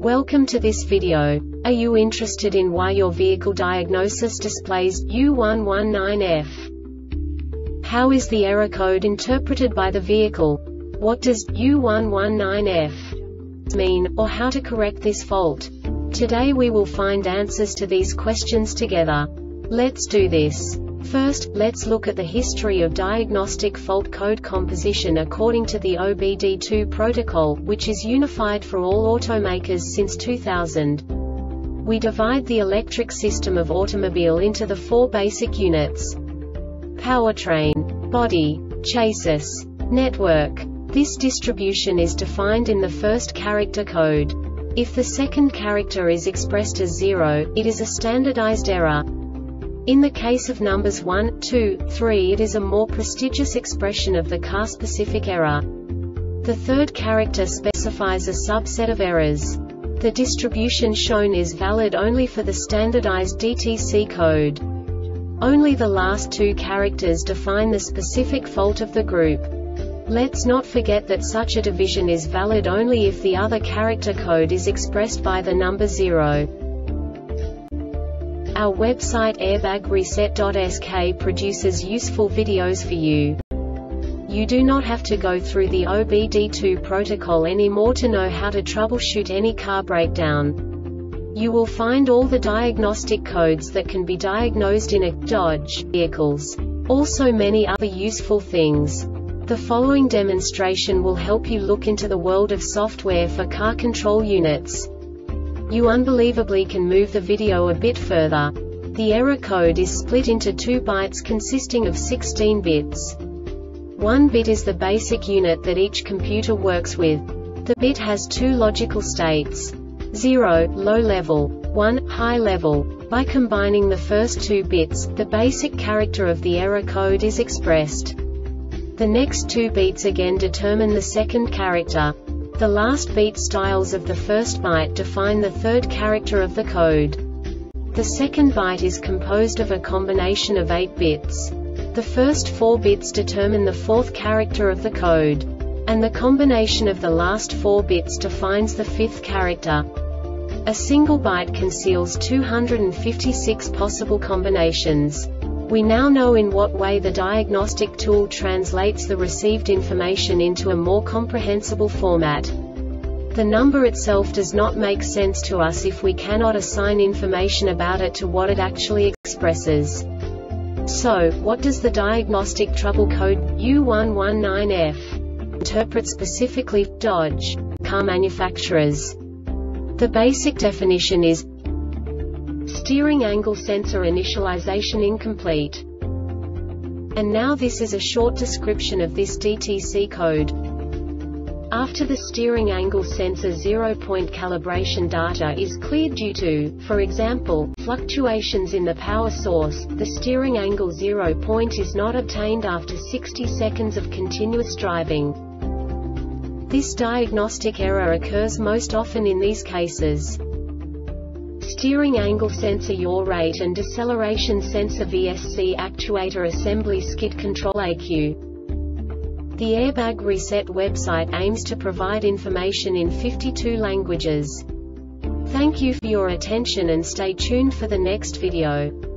Welcome to this video. Are you interested in why your vehicle diagnosis displays U119F? How is the error code interpreted by the vehicle? What does U119F mean, or how to correct this fault? Today we will find answers to these questions together. Let's do this. First, let's look at the history of diagnostic fault code composition according to the OBD2 protocol, which is unified for all automakers since 2000. We divide the electric system of automobile into the four basic units: powertrain, body, chassis, network. This distribution is defined in the first character code. If the second character is expressed as 0, it is a standardized error. In the case of numbers 1, 2, 3, it is a more prestigious expression of the car-specific error. The third character specifies a subset of errors. The distribution shown is valid only for the standardized DTC code. Only the last two characters define the specific fault of the group. Let's not forget that such a division is valid only if the other character code is expressed by the number 0. Our website airbagreset.sk produces useful videos for you. You do not have to go through the OBD2 protocol anymore to know how to troubleshoot any car breakdown. You will find all the diagnostic codes that can be diagnosed in a Dodge vehicles. Also many other useful things. The following demonstration will help you look into the world of software for car control units. You unbelievably can move the video a bit further. The error code is split into 2 bytes consisting of 16 bits. 1 bit is the basic unit that each computer works with. The bit has 2 logical states: 0, low level, 1, high level. By combining the first 2 bits, the basic character of the error code is expressed. The next 2 beats again determine the second character. The last beat styles of the first byte define the third character of the code. The second byte is composed of a combination of 8 bits. The first 4 bits determine the fourth character of the code. And the combination of the last 4 bits defines the fifth character. A single byte conceals 256 possible combinations. We now know in what way the diagnostic tool translates the received information into a more comprehensible format. The number itself does not make sense to us if we cannot assign information about it to what it actually expresses. So, what does the diagnostic trouble code U119F interpret specifically for Dodge car manufacturers? The basic definition is steering angle sensor initialization incomplete. And now this is a short description of this DTC code. After the steering angle sensor 0-point calibration data is cleared due to, for example, fluctuations in the power source, the steering angle 0 point is not obtained after 60 seconds of continuous driving. This diagnostic error occurs most often in these cases: steering angle sensor yaw rate and deceleration sensor VSC actuator assembly skid control ECU. The Airbag Reset website aims to provide information in 52 languages. Thank you for your attention and stay tuned for the next video.